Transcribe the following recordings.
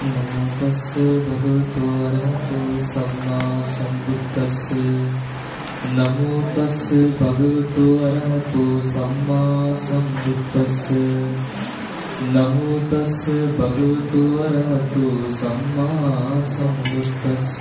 නමෝ තස්ස භගවතු වරහතු සම්මා සම්බුද්දස්ස නමෝ තස්ස භගවතු වරහතු සම්මා සම්බුද්දස්ස නමෝ තස්ස භගවතු වරහතු සම්මා සම්බුද්දස්ස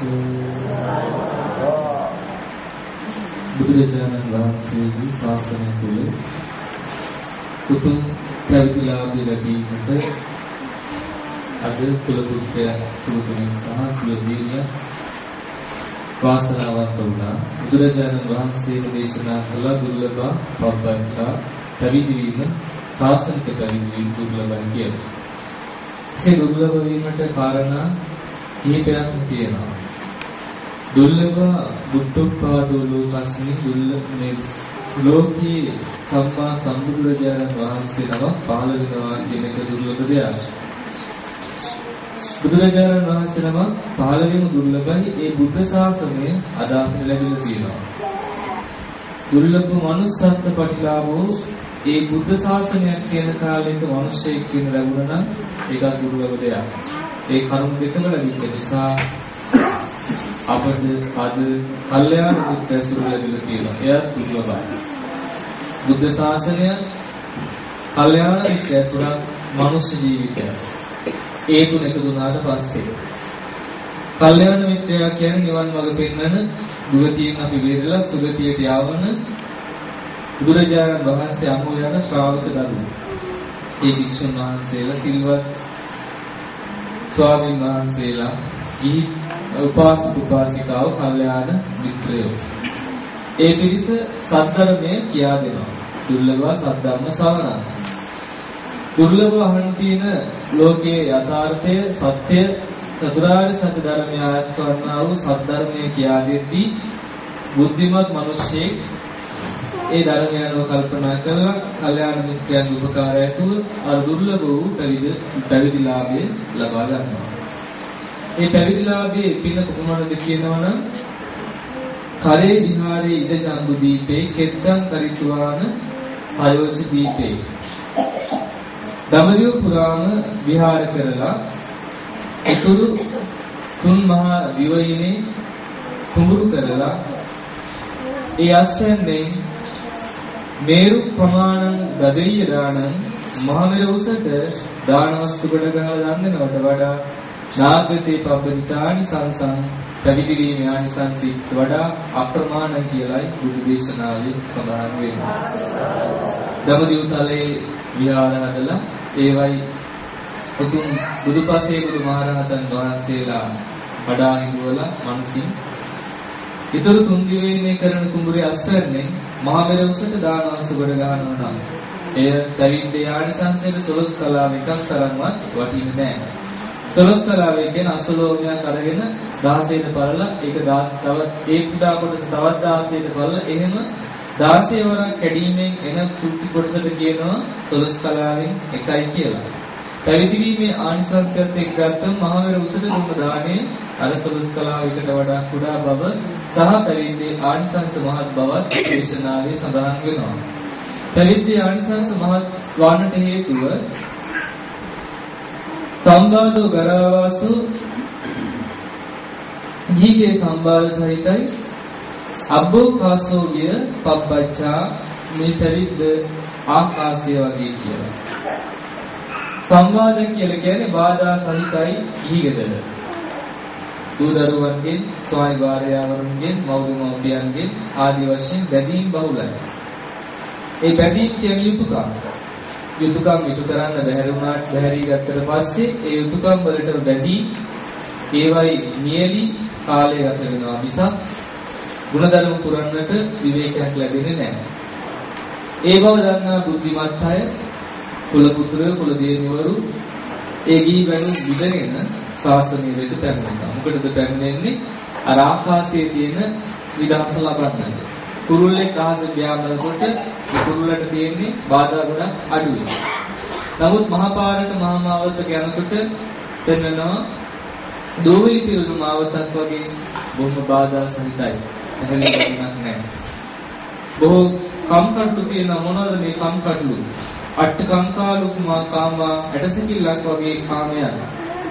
බුදුරජාණන් වහන්සේගේ ශාසනය තුළ උතුම් පැවිදිලාභී ලැබීමට අද කුල පුත්‍රය සූතුමින් සහ කුල දීනිය වාසනාවන්ත වුණා. බුදුරජාණන් වහන්සේ දේශනා කළ දුර්ලභ පබ්බංචා පැවිදි වීම ශාසනික පැවිදි වීම දුර්ලභයි කියලා. ඒ දුර්ලභ වීමට කාරණා කිහිපයක් තියෙනවා. දුර්ලභ බුද්ධෝත්පාදෝ ලෝකස්මි දුර්ලභ මේ ලෝකී සම්මා සම්බුදුරජාණන් වහන්සේ නම පහළ වෙනවා කියන එක දුර්ලභ දෙයක්. බුදුරජාණන් වහන්සේ නම පහළ වීම දුර්ලභයි. ඒ බුද්ධ ශාසනය අද අපිට ලැබිලා තියෙනවා. දුර්ලභ මනුස්සත්ව ප්‍රතිලාභෝ ඒ බුද්ධ ශාසනයක් කියන කාලයක මිනිස්සෙක් කියන ලැබුණා නම් ඒක දුර්ලභ දෙයක්. ඒ කරුණු දෙකම ලැබෙච්ච නිසා අපිට අද කල්යාණ මිත්‍ර සුරු ලැබිලා තියෙනවා. එයත් දුර්ලභයි. බුද්ධ ශාසනය කල්යාණ මිත්‍ර සුරක් මනුෂ්‍ය ජීවිතය. ඒ තුන එකතු වුණාට පස්සේ කල්යාණ මිත්‍රයා කියන්නේ නිවන් මාර්ග පෙන්වන දුරතියෙන් අපි වේරලා සුගතියට යවන බුදුරජාණන් වහන්සේ අනුව යන ශ්‍රාවක දරුවෝ. ඒ භික්ෂුන් වහන්සේලා සිල්වත් ස්වාමීන් වහන්සේලා ගිහි උපාසක උපාසිකාව කල්යාණ මිත්‍රයෝ. ඒ පිරිස සද්ධර්මය කියා දෙනවා. දුර්ලභ සද්ධර්ම ශ්‍රවණා. දුර්ලභ අහන්න තියෙන ලෝකයේ යථාර්ථය සත්‍ය චතුරාර්ය සත්‍ය ධර්මය ආයත් කරනා වූ සද්ධර්මය කියා දෙද්දී බුද්ධිමත් මිනිසෙක් ඒ ධර්මය අනුව කල්පනා කරලා කල්යාණ මිත්‍රයන් උපකාරයතුව අර දුර්ලභ වූ පැවිදිලාභය ලබා ගන්නවා. මේ පැවිදිලාභයේ පින කොහොමද කියනවනම් කරේ විහාරේ ඉද චන්දු දීපේ කෙත්තං කරිතුවාන අයෝච දීපේ දඹදිව පුරාම විහාර කරලා ඉතුරු තුන් මහා දිවයිනේ කුඹුරු කරලා ඒ අස්තෙන්ෙන් මේරු ප්‍රමාණං දදෙය දානං මහමෙර උසට දාන වස්තු කොට ගහලා ගන්නවට වඩා නාගතේ පබ්බිතානි සංසං පැවිදි වීමේ ආනිසංසයට වඩා අප්‍රමාණ කියලායි බුදු දේශනාවේ සඳහන් වෙන්නේ. දඹදිව තලයේ විහාර හදලා ඒවයි උතුම් බුදුපසේ බුදුමහරහතන් වහන්සේලා වඩා හිඳුවලා මනසින් ඊතර තුන් දිවයිනේ කරන කුඹුරේ අස්වැන්නේ මහමෙර උසට දාන වස්තු කොට ගන්නවා නම් එය පැවිද්දේ ආනිසංසයට සොළොස් කලාව එකක් තරම්වත් වටින්නේ නැහැ. සොළොස් කලාවේ කියන අසලෝමයක් අරගෙන 16ට බලලා ඒක 10 තවත් ඒ පුදා කොටස තවත් 16ට බලලා එහෙම 16 වරක් කැඩීමෙන් එන කුටි කොටසට කියනවා සොළොස් කලාවෙන් එකයි කියලා. පැවිදි වීමේ ආනිසංසයත් එක්ක ගත්තම මහමෙර උසට දුන්න දාණය අර සොළොස් කලාවකට වඩා කුඩා බව සහ පැවිද්දේ ආනිසංස මහත් බවත් දේශනාවේ සඳහන් වෙනවා. පැවිද්දේ ආනිසංස මහත් වන්නට හේතුව සම්බාධෝ ගරවාසු ජීගේ සම්බාධ සහිතයි අබ්බෝ කාසෝ ගිය පබ්බච්චා මේ පැවිද්ද ආකාශය වගේ කියලා. සංවාද කියලා කියන්නේ බාධා සහිතයි ජීගෙදර. දූ දරුවන්ගෙන් ස්වාමි භාර්යාවරුන්ගෙන් මව්දමෝපියන්ගෙන් ආදි වශයෙන් බැඳීම් බහුලයි. ඒ බැඳීම් කියන්නේ යුතුයකම්. යුතුයකම් ඉටු කරන්න බැහැරි ගත්තට පස්සේ ඒ යුතුයකම් වලට බැඳී ඒවයි නියලි කාලය ගත වෙනවා මිසක් ගුණධර්ම පුරන්නට විවේකයක් ලැබෙන්නේ නැහැ. ඒ බව දන්නා බුද්ධිමත් අය කුල පුත්‍රයෝ කුල දේවවරු ඒ ගිහි බැඳුම් විදගෙන ශාසනය වෙත පැමිණෙනවා. මොකටද පැමිණෙන්නේ? අර ආකාශයේ තියෙන විදහාස ලබන්නට. කුරුල්ලෙක් අහස ගියාමකොට කුරුල්ලට තියෙන්නේ බාධා ගොඩක් අඩුයි. නමුත් මහා පාරක මහා මාවතක යනකොට තෙන්නනවා දෝවිලි පිරුණු මාවතක් වගේ බොහොම බාධා සහිතයි. එහෙම නැහැ. බොහෝ කම්කටොළු තියෙන මොනවද මේ කම්කටොළු? අට්ඨ කංකාලුක්මා කාමා ඇටසකිල්ලක් වගේ කාමයන්.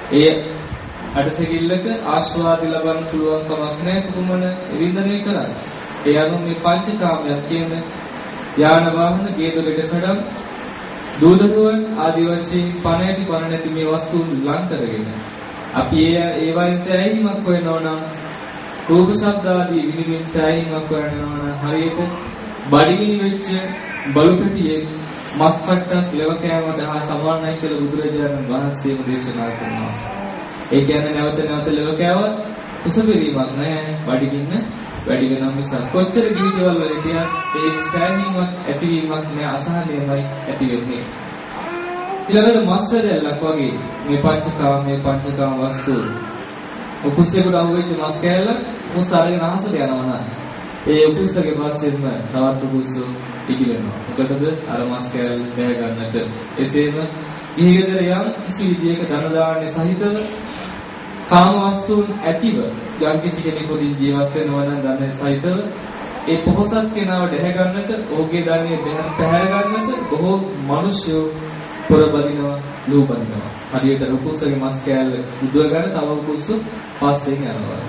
ඒ අටසෙකිල්ලක ආස්වාද ලබන්න පුළුවන් කමක් නැහැ කුමන වින්දනය කරන්නේ. ඒ අනුව මේ පංචකාමයන් කියන්නේ යාන වාහන, ගේදොර ගෙඩකඩම්, දූදරුවන් ආදී වශයෙන් පණ නැති මේ වස්තුන් ලං කරගෙන අපි ඒවයින් සෑහීමක් හොයනවා නම් රූප ශබ්ද ආදී විනිවිද සෑහීමක් හොයනවා නම් හරියට බඩගිනි වෙච්ච බලු පිටියේ මස් කට්ටක් ලෙව කෑමට හා සමානයි කියලා බුදුරජාණන් වහන්සේම දේශනා කරනවා. ඒ කියන්නේ නැවත නැවත ලෙව කෑවත් කුසපිරීමක් නැහැ, බඩගින්න වැඩි වෙනවා මිසක් කොච්චර ජීවිතවල වල හිටියත් ඒ සෑහීමක් ඇතිවීමක් නෑ, අසහනයමයි ඇති වෙන්නේ. ඊළඟට මස්සරැල්ලක් වගේ මේ පංචකාම වස්තු උකුස්සේකට අහුවෙච්ච මස් කෑල්ල උකුස්ස අරගෙන අහසට යනවා නම් ඒ උකුස්සගේ පස්සෙන්ම තවත් උකුස්සු පිටි වෙනවා. මොකටද? අර මස් කෑල්ල බැහැ ගන්නට. එසේම ඊගෙදර යම් කිසි විදියක ධන දාන්නේ සහිතව කාම වස්තුන් ඇතිව යම් කිසි කෙනෙකුදින් ජීවත් වෙනවා නම් ධන සහිතව ඒ පොහොසත් කෙනාව දැහැ ගන්නට, ඔහුගේ ධනෙ පැහැර ගන්නට බොහෝ මිනිස්සු පොරබදිනවා, ලෝබදිනවා. හරියට උකුස්සගේ මස් කෑල්ල උදව ගන්න තව උකුස්සු පස්සෙන් යනවා.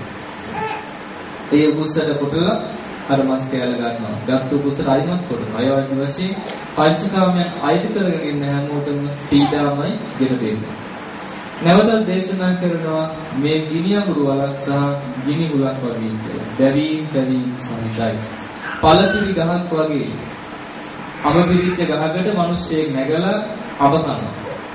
ඒ උකුස්සට කොටලා අර මස් කෑල්ල ගන්නවා. ගත්ත උකුස්සට අයිමත් කරනවා. අය වගේ වශයෙන් පංචකාමයන් අයිති කරගෙන ඉන්න හැමෝටම පීඩාමයි ගෙන දෙන්නේ. නැවතත් දේශනා කරනවා මේ ගිනි අඟුරු වලක් සහ ගිනි හුලක් වගේ කියලා. දැවීම් සහිතයි. පළතුරු ගහක් වගේ අබ පිළිච්ච ගහකට මිනිස්සෙක් නැගලා අබ කනවා.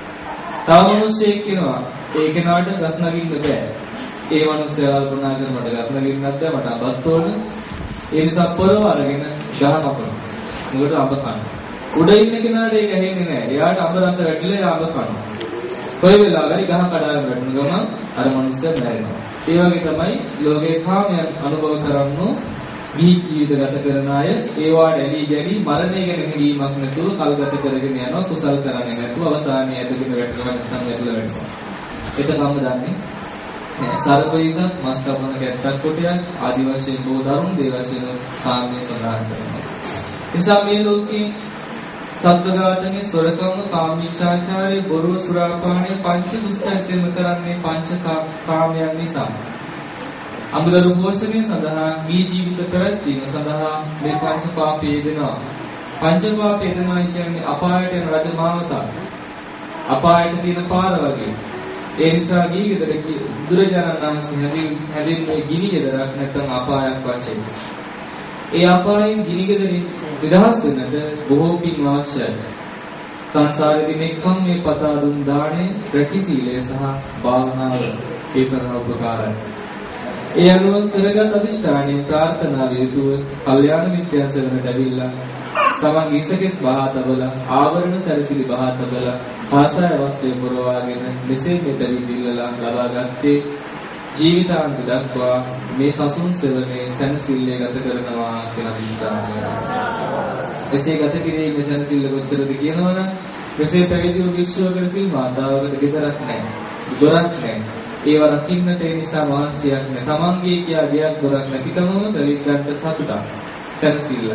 තව මිනිස්සෙක් කියනවා ඒ කෙනාට ගස් නගින්න බෑ. ඒ මිනිස්සයා කල්පනා කරනකොට ගස් නගින්නත් බෑ, මට අබස් තෝරන. ඒ නිසා පොරව අරගෙන ගහ කපනවා. මොකට අබ කනවා. උඩ ඉන්න කෙනාට ඒක ඇහෙන්නේ නෑ. එයාට අබ රස වැටිලා අබ කනවා. කොයි වෙලාවකරි ගහ කඩාගෙන වැටෙන ගමන් අර මිනිස්සයා මැරෙනවා. ඒ වගේ තමයි ලෝකේ කාමයන් අනුභව කරන්නෝ ගිහි ජීවිත ගත කරන අය ඒවාට ඇලී ගැලී මරණය ගැන හිතීමක් නැතුව කල්ගත කරගෙන යනවා. කුසල් කරන්නේ නැතුව අවසානයේ ඇදගෙන වැටෙනවා, නැත්නම් වැටලා වැටෙනවා. ඒකම දන්නේ සර්පයිසත් මස් කපන කැත්තක් කොටයක් ආදි වශයෙන් බොහෝ දරුණු දේ වශයෙන් කාමයේ සඳහන් කරනවා. නිසා මේ ලෝකේ සත්ත්වඝාතනය, සොරකම, කාමීච්ඡාචාරය, බොරුව, සුරාපානය, පංච දුස්චරිතම කරන්නේ පංච කාමයන් නිසා. අමුදරු පෝෂණය සඳහා මේ ජීවිත පැවැත්වීම සඳහා මේ පංච පාපේ දෙනවා. පංච පාපේ දෙනවා කියන්නේ අපායට යන රජමාවත. අපායට තියෙන පාර වගේ. ඒ නිසා ගිහිගෙදර බුදුරජාණන් වහන්සේ හැදින්නේ ගිනි ගෙදරක් නැත්නම් අපායක් වශයෙන්. ඒ අපායෙන් ගිනිගෙදරින් නිදහස් වෙන්නට බොහෝ පින් අවශ්‍යයි. සංසාරේදී මෙකම් මේ පතා දුන් දාණය, රැකිසීලය සහ භාවනාව ඒ සඳහා උපකාරයි. ඒ අනුව කරගත් අධිෂ්ඨානයේ ප්‍රාර්ථනා වේතුව කල්යාණ මිත්‍යයන් සරණට ඇවිල්ලා සමන් ඉසකෙස් බහා තබලා ආවරණ සැරසිලි බහා තබලා ආසය වස්ත්‍රය පුරවාගෙන මෙසේ මෙතරින් දිල්ලලා ලබාගත්තේ ජීවිතාන්ත දක්වා මේ සසුන් සෙවණේ සැනසෙල්ලේ ගත කරනවා කියලා අදිස්ථාන කරනවා. එසේ ගත කිරීමේ සැනසෙල්ල කොච්චරද කියනවනම් මෙසේ පැවිදි වූ භික්ෂුවකට සිල් මාතාවකට ගෙදරක් නැහැ, දොරක් නැහැ. ඒව රකින්නට ඒ නිසා මහන්සියක් නැහැ. තමන්ගේ කියා ගියක් දොරක් නැතිකම දෙවියන්ට සතුටක් සැනසෙල්ල.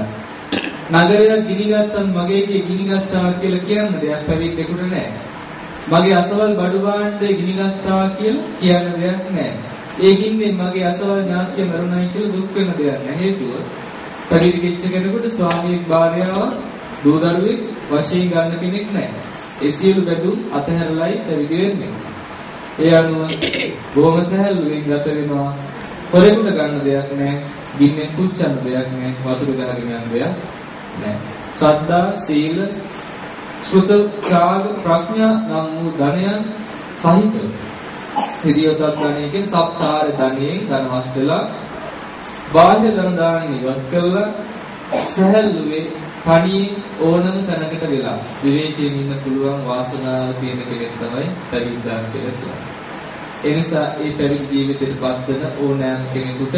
නගරයක් ගිනිගත්තත් මගේ කිය ගිනිගත්තා කියලා කියන්න දෙයක් පැවිද්දෙකුට නැහැ. මගේ අසවල් බඩු භාණ්ඩේ ගිනිගත්තා කියලා කියන්න දෙයක් නැහැ. ඒ ගින්නේ මගේ අසවල් ඥාතිය මරුණයි කියලා දුක් වෙන දෙයක් නැහැ. හේතුව පැවිදි වෙච්ච කෙනෙකුට ස්වාමීන් භාර්යාව දූ දරුවෙක් වශයෙන් ගන්න කෙනෙක් නැහැ. ඒ සියලු බැඳුම් අතහැරලයි පැවිදි වෙන්නේ. ඒ අනුව බොහොම සැහැල්ලුවෙන් ගත වෙනවා. පොරේකට ගන්න දෙයක් නැහැ. ගින්නෙන් පුච්චන්න දෙයක් නැහැ. වතුර ගහගෙන යන්න දෙයක් නැහැ. ශ්‍රද්ධා, සීල, සුත, ත්‍යාග, ප්‍රඥා නම් වූ ධනයන් සහිත හිරියොතක් ධනයකින් සප්තාර ධනයෙන් ධනවත් වෙලා බාහ්‍ය ධන දාන ඉවත් කළා සහැල්ලුවේ තනියෙන් ඕනම තැනකට වෙලා විවේකයෙන් ඉන්න පුළුවන් වාසනාව තියෙන කෙනෙක් තමයි පැවිද්දා කියලා කියන්නේ. ඒ නිසා ඒ පැවිදි ජීවිතයට පත් වෙන ඕනෑම කෙනෙකුට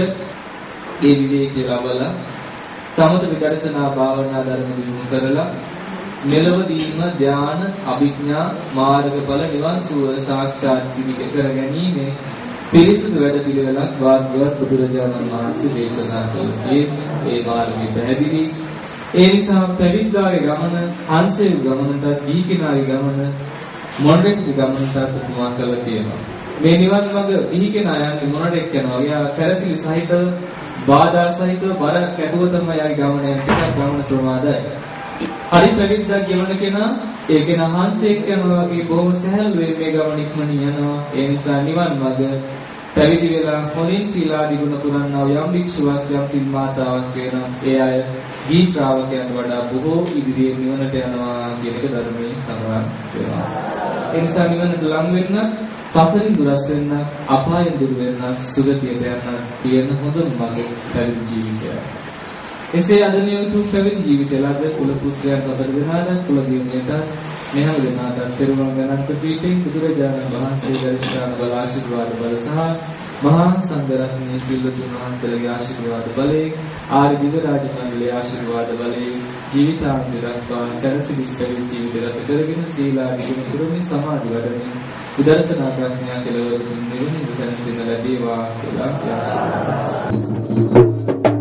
ඒ විවේකී ලබලා සමත විදර්ශනා භාවනා ධර්ම දිනු කරලා මෙලොවදීම ධ්‍යාන, අභිඥා, මාර්ගඵල නිවන් සුව සාක්ෂාත් කර ගැනීම පිරිසුදු වැඩ පිළිවෙලක් වාග්වත් බුදුරජාණන් වහන්සේ දේශනා කළේ. ඒ මාර්ගය පැහැදිලි. ඒ නිසා පැවිද්දාගේ ගමන, හංසයේ ගමනට, දීකිනාගේ ගමන, මොණ්ඩෙක්ගේ ගමනට උපමා කළා තියෙනවා. මේ නිවන් මඟ ගිහි කෙනා යන්නේ මොනට එක්කනවා? එයා සැලසිලි සහිත බාධා සහිත බර කැටුව තමයි යාගේ ගමන යන ටිකක් ගමන ප්‍රමාදයි. හරි පැවිද්දක් ගෙවන කෙනා ඒ කෙනා හංසෙක් යනවා වගේ බොහොම සැහැල්ලුවෙන් මේ ගමන ඉක්මනින් යනවා. ඒ නිසා නිවන් මඟ පැවිදි වෙලා හොඳින් සීලාදී ගුණ පුරන්නා යම් භික්ෂුවක් යම් සිල් මාතාවක් වෙනා ඒ අය ගී ශ්‍රාවකයන් වඩා බොහෝ ඉදිරියේ නිවනට යනවා කියන එක ධර්මයේ සඳහන් වෙනවා. ඒ නිසා නිවනට ලං වෙන්න සසරින් දුරස් වෙන්න අපායෙන් දුර වෙන්න සුගතියට යන්න තියෙන හොඳම මඟ පැවිදි ජීවිතය. එසේ අද නියුතු පැවිදි ජීවිතය ලද කුල පුත්‍රයන් අතර දෙනාට කුල දියුණුවට මෙහම දෙනාට පෙරවන් ගණන් ප්‍රතිපිටින් බුදුරජාණන් වහන්සේ දර්ශන බල ආශිර්වාද බල සහ මහා සංඝරත්නයේ සිල්වතුන් වහන්සේලාගේ ආශිර්වාද බලයෙන් ආර්ය දිව්‍ය රාජ මණ්ඩලයේ ආශිර්වාද බලයෙන් ජීවිතාන්තරස්වා සැනසෙලි පැවිදි ජීවිතය ගත කරගෙන සීලාදී ගුණ පුරමින් සමාධි වඩමින් විදර්ශනා ප්‍රඥා කෙලවර නිවන සැනසෙන්න ලැබේවා කියලා ආශිර්වාද